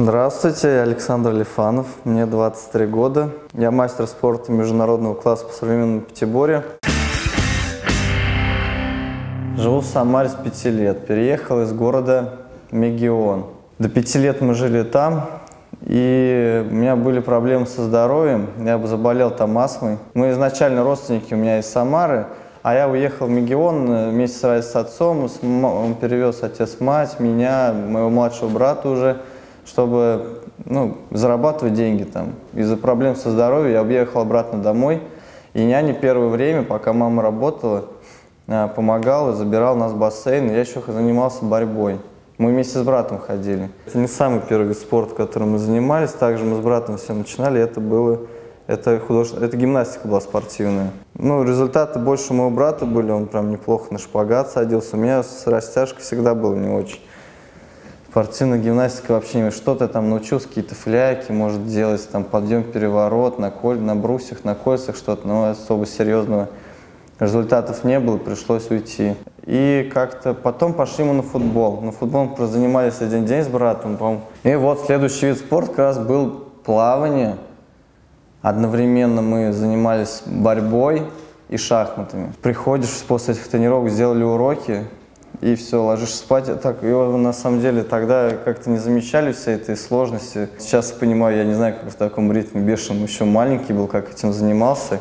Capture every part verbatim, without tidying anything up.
Здравствуйте, я Александр Лифанов, мне двадцать три года. Я мастер спорта международного класса по современному пятиборью. Живу в Самаре с пяти лет, переехал из города Мегион. До пяти лет мы жили там, и у меня были проблемы со здоровьем, я заболел там астмой. Мы изначально родственники у меня из Самары, а я уехал в Мегион вместе с отцом, он перевез отец-мать, меня, моего младшего брата уже, чтобы ну, зарабатывать деньги там. Из-за проблем со здоровьем я уехал обратно домой, и няня первое время, пока мама работала, помогал и забирал нас в бассейн, и я еще занимался борьбой. Мы вместе с братом ходили. Это не самый первый вид спорта, которым мы занимались, также мы с братом все начинали, это было, это художественная, это гимнастика была спортивная. Ну, результаты больше у моего брата были, он прям неплохо на шпагат садился, у меня с растяжкой всегда было не очень. Спортивная гимнастика вообще не что-то там научился, какие-то фляки, может делать, там подъем, переворот, на, коль, на брусьях, на кольцах что-то, но особо серьезного результатов не было, пришлось уйти. И как-то потом пошли мы на футбол. На футбол мы занимались один день с братом, по-моему. И вот следующий вид спорта как раз был плавание. Одновременно мы занимались борьбой и шахматами. Приходишь после этих тренировок, сделали уроки, и все, ложишься спать. Так, его на самом деле тогда как-то не замечали все этой сложности. Сейчас понимаю, я не знаю, как в таком ритме бешеном, еще маленький был, как этим занимался.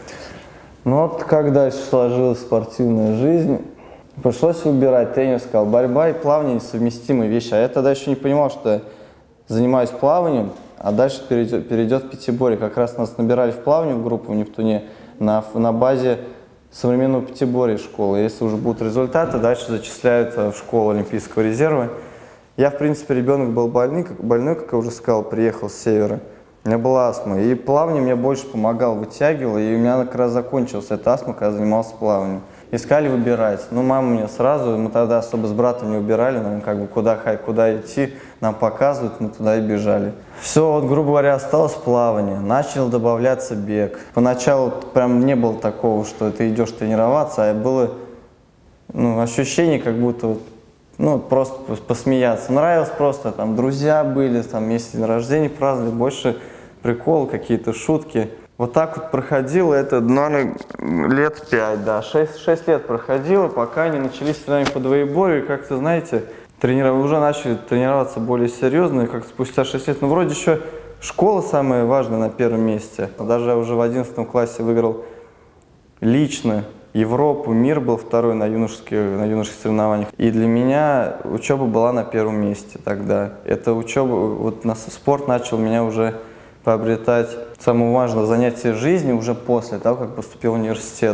Но вот как дальше сложилась спортивная жизнь, пришлось выбирать. Тренер сказал, борьба и плавание несовместимые вещи. А я тогда еще не понимал, что я занимаюсь плаванием, а дальше перейдет, перейдет в пятиборье. Как раз нас набирали в плавание в группу в Нептуне на, на базе современного пятиборья школы. Если уже будут результаты, дальше зачисляют в школу Олимпийского резерва. Я, в принципе, ребенок был больной, как, больной, как я уже сказал, приехал с севера. У меня была астма, и плавание мне больше помогало, вытягивало, и у меня как раз закончилась эта астма, когда я занимался плаванием. Искали выбирать. Ну, мама мне сразу, мы тогда особо с братом не убирали, нам как бы куда, куда идти, нам показывают, мы туда и бежали. Все, вот, грубо говоря, осталось плавание, начал добавляться бег. Поначалу прям не было такого, что ты идешь тренироваться, а было ну, ощущение, как будто вот, ну, просто посмеяться. Нравилось просто, там, друзья были, там, вместе день рождения праздновали, больше приколы, какие-то шутки. Вот так вот проходило это, наверное, лет пять, да, шесть лет проходило, пока не начались соревнования по двоеборью, и как-то, знаете, тренера, уже начали тренироваться более серьезно, и как спустя шесть лет, ну, вроде еще школа самая важная на первом месте. Даже уже в одиннадцатом классе выиграл лично Европу, мир был второй на юношеских, на юношеских соревнованиях. И для меня учеба была на первом месте тогда. Это учеба, вот на спорт начал меня уже приобретать самое важное занятие жизни уже после того, как поступил в университет.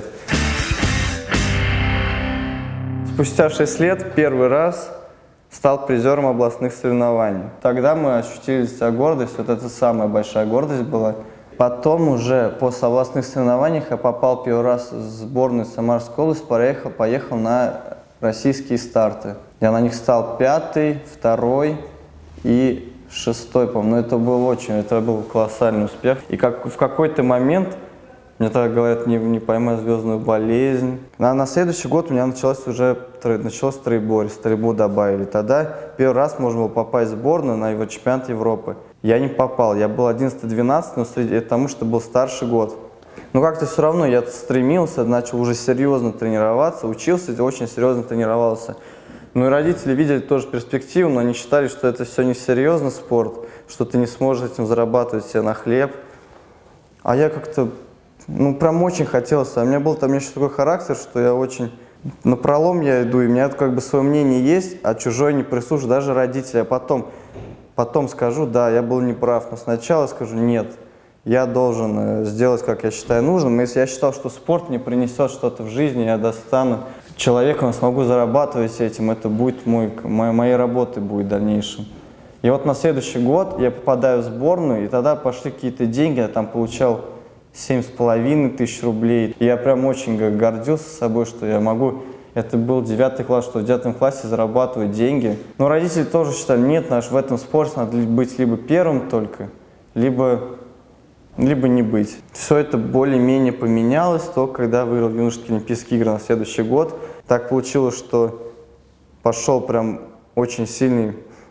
Спустя шесть лет первый раз стал призером областных соревнований. Тогда мы ощутили себя гордость, вот это самая большая гордость была. Потом уже после областных соревнований я попал первый раз в сборную Самарской области, поехал, поехал на российские старты. Я на них стал пятый, второй и шестой, по-моему. Но это был очень, это был колоссальный успех. И как, в какой-то момент, мне тогда говорят, не, не поймай звездную болезнь. На, на следующий год у меня началось уже началось троеборье, стрельбу добавили. Тогда первый раз можно было попасть в сборную на его чемпионат Европы. Я не попал, я был одиннадцатый-двенадцатый, но среди, потому что был старший год. Но как-то все равно я стремился, начал уже серьезно тренироваться, учился, очень серьезно тренировался. Ну и родители видели тоже перспективу, но они считали, что это все несерьезно спорт, что ты не сможешь этим зарабатывать себе на хлеб. А я как-то, ну прям очень хотелось, а у меня был там еще такой характер, что я очень напролом я иду, и у меня как бы свое мнение есть, а чужое не прислушиваюсь, даже родители, а потом... Потом скажу, да, я был неправ, но сначала скажу, нет, я должен сделать, как я считаю нужным. Если я считал, что спорт мне принесет что-то в жизни, я достану человеком, смогу зарабатывать этим, это будет мой, моей работой будет в дальнейшем. И вот на следующий год я попадаю в сборную, и тогда пошли какие-то деньги, я там получал семь с половиной тысяч рублей. И я прям очень гордился собой, что я могу... Это был девятый класс, что в девятом классе зарабатывать деньги. Но родители тоже считали, нет, наш в этом спорте надо быть либо первым только, либо, либо не быть. Все это более-менее поменялось, только когда выиграл юношеские Олимпийские игры на следующий год. Так получилось, что пошел прям очень сильный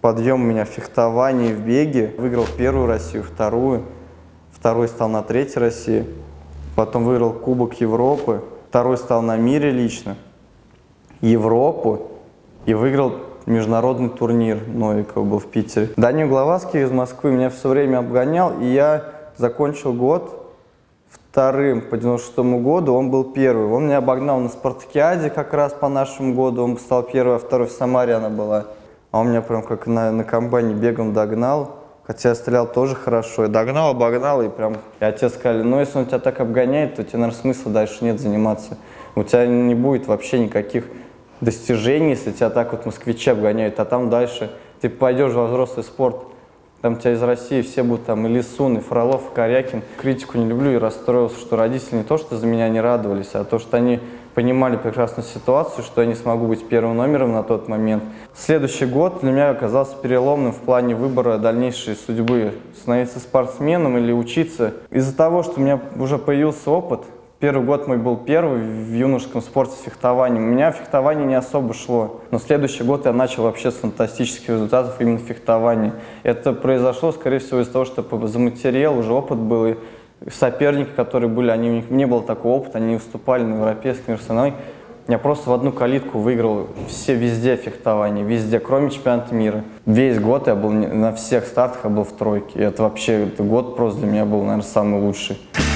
подъем у меня в фехтовании, в беге. Выиграл первую Россию, вторую. Второй стал на третьей России. Потом выиграл Кубок Европы. Второй стал на мире лично. Европу. И выиграл международный турнир Новикова был в Питере. Данил Гловацкий из Москвы меня все время обгонял. И я закончил год вторым по девяносто шестому году, он был первый. Он меня обогнал на спартакиаде как раз по нашему году, он стал первый, а второй в Самаре она была. А он меня прям как на, на комбайне бегом догнал, хотя я стрелял тоже хорошо. Я догнал, обогнал, и прям и отец сказали, ну если он тебя так обгоняет, то тебе, наверное, смысла дальше нет заниматься. У тебя не будет вообще никаких достижений, если тебя так вот москвичи обгоняют, а там дальше ты пойдешь во взрослый спорт. Там тебя из России все будут, там, и Лисун, и Фролов, и Корякин. Критику не люблю и расстроился, что родители не то, что за меня не радовались, а то, что они понимали прекрасную ситуацию, что я не смогу быть первым номером на тот момент. Следующий год для меня оказался переломным в плане выбора дальнейшей судьбы. Становиться спортсменом или учиться. Из-за того, что у меня уже появился опыт, первый год мой был первый в юношеском спорте с фехтованием. У меня фехтование не особо шло. Но следующий год я начал вообще с фантастических результатов именно в фехтовании. Это произошло, скорее всего, из-за того, что заматерел, уже опыт был. И соперники, которые были, они, у них не было такого опыта, они не выступали на европейском арсенале. Я просто в одну калитку выиграл все везде фехтование, везде, кроме чемпионата мира. Весь год я был на всех стартах, я был в тройке. И это вообще, этот год просто для меня был, наверное, самый лучший.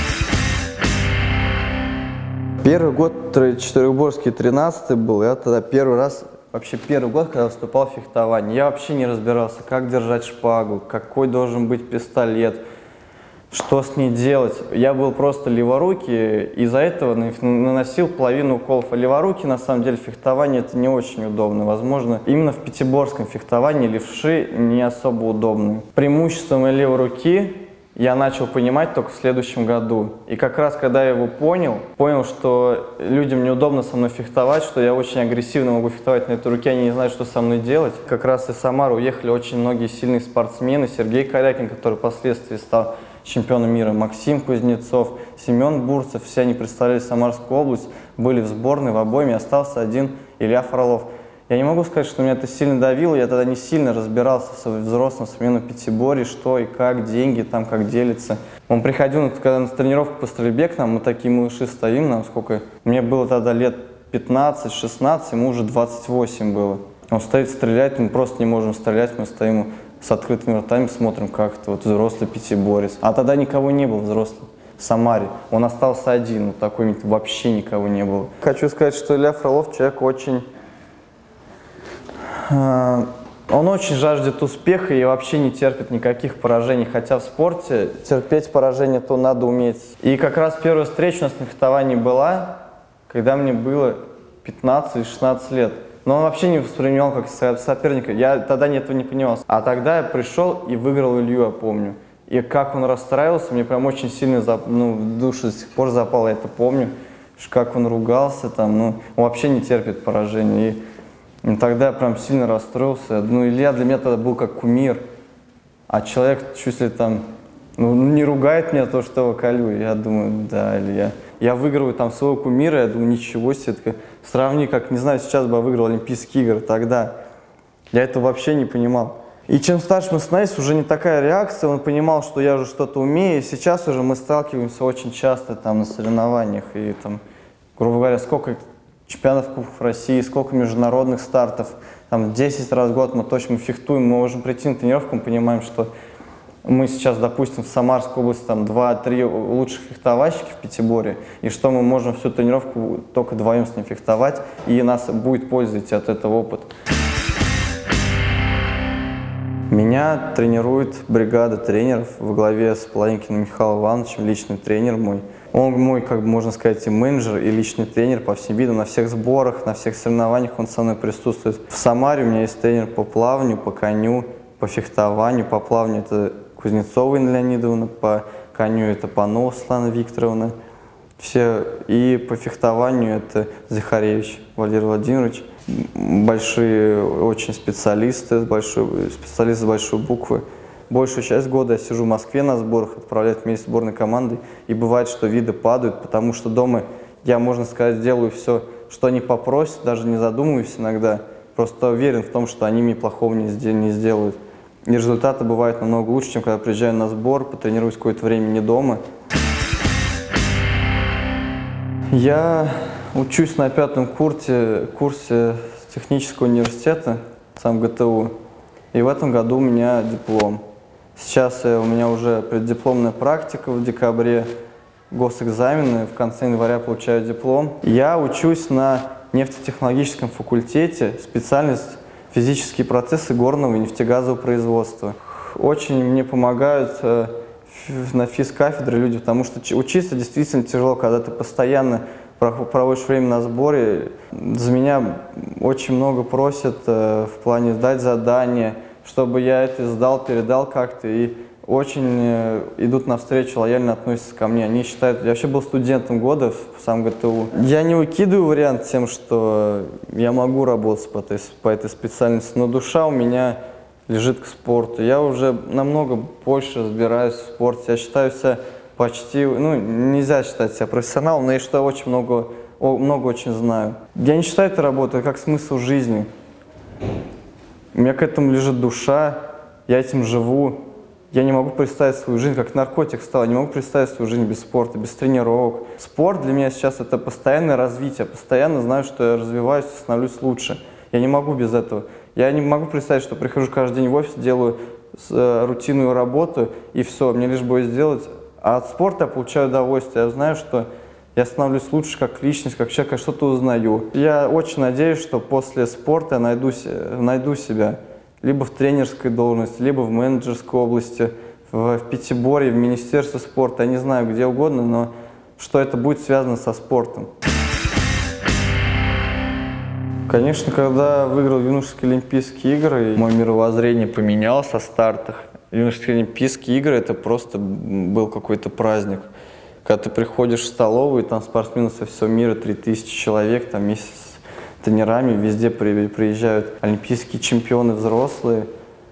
Первый год Четырехгорский тринадцатый был, я тогда первый раз, вообще первый год, когда выступал в фехтовании, я вообще не разбирался, как держать шпагу, какой должен быть пистолет, что с ней делать. Я был просто леворукий, из-за этого наносил половину уколов. А леворукий, на самом деле, фехтование это не очень удобно. Возможно, именно в пятиборском фехтовании левши не особо удобны. Преимуществом моей левой руки я начал понимать только в следующем году. И как раз, когда я его понял, понял, что людям неудобно со мной фехтовать, что я очень агрессивно могу фехтовать на этой руке, они не знают, что со мной делать. Как раз из Самары уехали очень многие сильные спортсмены. Сергей Корякин, который впоследствии стал чемпионом мира, Максим Кузнецов, Семен Бурцев. Все они представляли Самарскую область, были в сборной, в обойме. Остался один Илья Фролов. Я не могу сказать, что меня это сильно давило, я тогда не сильно разбирался в взрослом современном пятиборье, что и как, деньги там, как делится. Он приходил, когда на тренировку по стрельбе к нам, мы такие малыши стоим, нам сколько, мне было тогда лет пятнадцать-шестнадцать, ему уже двадцать восемь было. Он стоит, стреляет, мы просто не можем стрелять, мы стоим с открытыми ртами, смотрим, как это вот взрослый пятиборец. А тогда никого не было взрослым. В Самаре. Он остался один, вот такой вообще никого не было. Хочу сказать, что Илья Фролов человек очень... Он очень жаждет успеха и вообще не терпит никаких поражений, хотя в спорте терпеть поражение то надо уметь. И как раз первая встреча у нас на фехтовании была, когда мне было пятнадцать-шестнадцать лет. Но он вообще не воспринимал как соперника, я тогда этого не понимал. А тогда я пришел и выиграл Илью, я помню. И как он расстраивался, мне прям очень сильно зап... ну, в душу до сих пор запало, я это помню. Как он ругался там, ну, он вообще не терпит поражения. И И тогда я прям сильно расстроился. Ну, Илья для меня тогда был как кумир. А человек чуть ли там, ну, не ругает меня то, что его колю. Я думаю, да, Илья. Я выигрываю там своего кумира, я думаю, ничего себе. Так, сравни, как, не знаю, сейчас бы я выиграл Олимпийские игры тогда. Я этого вообще не понимал. И чем старше мы становились, уже не такая реакция. Он понимал, что я уже что-то умею. И сейчас уже мы сталкиваемся очень часто там на соревнованиях. И там, грубо говоря, сколько... чемпионатов Кубков России, сколько международных стартов, там десять раз в год мы точно фехтуем, мы можем прийти на тренировку, мы понимаем, что мы сейчас, допустим, в Самарской области там два-три лучших фехтовальщика в пятиборье, и что мы можем всю тренировку только вдвоем с ним фехтовать, и нас будет польза идти от этого опыта. Меня тренирует бригада тренеров во главе с Половинкиным Михаилом Ивановичем, личный тренер мой. Он мой, как бы можно сказать, и менеджер, и личный тренер по всем видам. На всех сборах, на всех соревнованиях он со мной присутствует. В Самаре у меня есть тренер по плаванию, по коню, по фехтованию. По плаванию это Кузнецова Инна Леонидовна, по коню это Панова Светлана Викторовна. Все. И по фехтованию это Захаревич Валерий Владимирович. Большие очень специалисты, большой, специалисты с большой буквы. Большую часть года я сижу в Москве на сборах, отправляют вместе с сборной командой. И бывает, что виды падают, потому что дома я, можно сказать, делаю все, что они попросят, даже не задумываюсь иногда. Просто уверен в том, что они мне плохого не сделают. И результаты бывают намного лучше, чем когда приезжаю на сбор, потренируюсь какое-то время не дома. Я учусь на пятом курсе, курсе технического университета, сам ГТУ, и в этом году у меня диплом. Сейчас у меня уже преддипломная практика в декабре, госэкзамены, в конце января получаю диплом. Я учусь на нефтетехнологическом факультете, специальность физические процессы горного и нефтегазового производства. Очень мне помогают э, на физкафедре люди, потому что учиться действительно тяжело, когда ты постоянно проводишь время на сборе. За меня очень много просят э, в плане сдать задания, чтобы я это сдал, передал как-то, и очень э, идут навстречу, лояльно относятся ко мне. Они считают, я вообще был студентом года в сам ГТУ. Я не выкидываю вариант тем, что я могу работать по этой, по этой специальности, но душа у меня лежит к спорту. Я уже намного больше разбираюсь в спорте. Я считаю себя почти, ну, нельзя считать себя профессионалом, но я считаю, очень много, много очень знаю. Я не считаю это работой как смысл жизни. У меня к этому лежит душа, я этим живу. Я не могу представить свою жизнь, как наркотик стал, я не могу представить свою жизнь без спорта, без тренировок. Спорт для меня сейчас это постоянное развитие, я постоянно знаю, что я развиваюсь, становлюсь лучше. Я не могу без этого. Я не могу представить, что прихожу каждый день в офис, делаю рутинную работу и все, мне лишь бы сделать. А от спорта я получаю удовольствие, я знаю, что я становлюсь лучше как личность, как человек, я что-то узнаю. Я очень надеюсь, что после спорта я найду, найду себя. Либо в тренерской должности, либо в менеджерской области, в, в Пятиборье, в Министерстве спорта, я не знаю, где угодно, но что это будет связано со спортом. Конечно, когда выиграл юношеские Олимпийские игры, мое мировоззрение поменялось о стартах. Юношеские Олимпийские игры – это просто был какой-то праздник. Когда ты приходишь в столовую, там спортсмены со всего мира, три тысячи человек, там месяц. Тренерами, везде приезжают олимпийские чемпионы взрослые,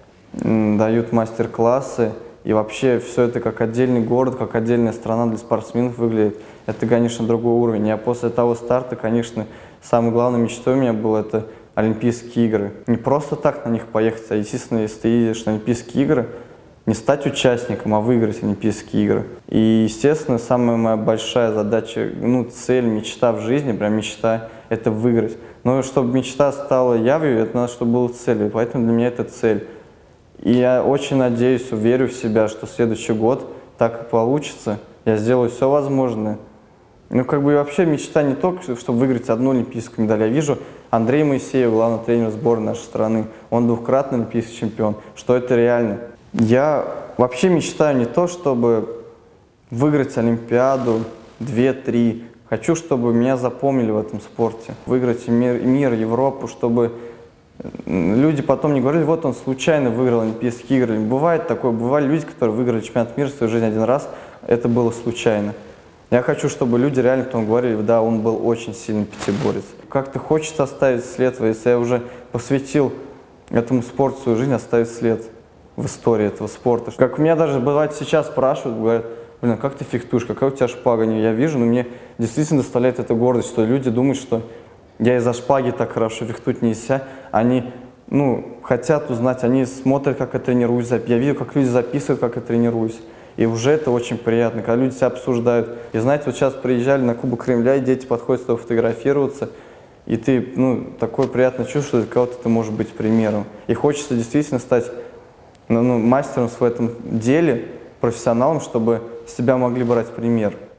дают мастер-классы, и вообще все это как отдельный город, как отдельная страна для спортсменов выглядит. Это, конечно, другой уровень. Я после того старта, конечно, самой главной мечтой у меня было это Олимпийские игры. Не просто так на них поехать, а, естественно, если ты едешь на Олимпийские игры, не стать участником, а выиграть Олимпийские игры. И, естественно, самая моя большая задача, ну, цель, мечта в жизни, прям мечта, это выиграть. Но чтобы мечта стала явью, это надо, чтобы было целью, поэтому для меня это цель. И я очень надеюсь, верю в себя, что следующий год так и получится. Я сделаю все возможное. Ну, как бы вообще мечта не только, чтобы выиграть одну олимпийскую медаль. Я вижу Андрея Моисеева, главный тренер сборной нашей страны, он двукратный олимпийский чемпион, что это реально. Я вообще мечтаю не то, чтобы выиграть Олимпиаду, две-три. Хочу, чтобы меня запомнили в этом спорте. Выиграть мир, мир, Европу, чтобы люди потом не говорили, вот он случайно выиграл Олимпийские игры. Бывает такое, бывали люди, которые выиграли чемпионат мира в свою жизнь один раз, это было случайно. Я хочу, чтобы люди реально потом говорили, да, он был очень сильный пятиборец. Как-то хочется оставить след, если я уже посвятил этому спорту свою жизнь, оставить след в истории этого спорта. Как меня даже бывает сейчас спрашивают, говорят, блин, как ты фехтуешь, какая у тебя шпага? Я вижу, но мне действительно доставляет это гордость, что люди думают, что я из-за шпаги так хорошо фехтуть нельзя. Они, ну, хотят узнать, они смотрят, как я тренируюсь, я видел, как люди записывают, как я тренируюсь. И уже это очень приятно, когда люди себя обсуждают. И знаете, вот сейчас приезжали на Кубок Кремля, и дети подходят с тобой фотографироваться, и ты, ну, такое приятное чувство, что кого-то ты можешь быть примером. И хочется действительно стать, ну, мастером в этом деле, профессионалом, чтобы с тебя могли брать пример.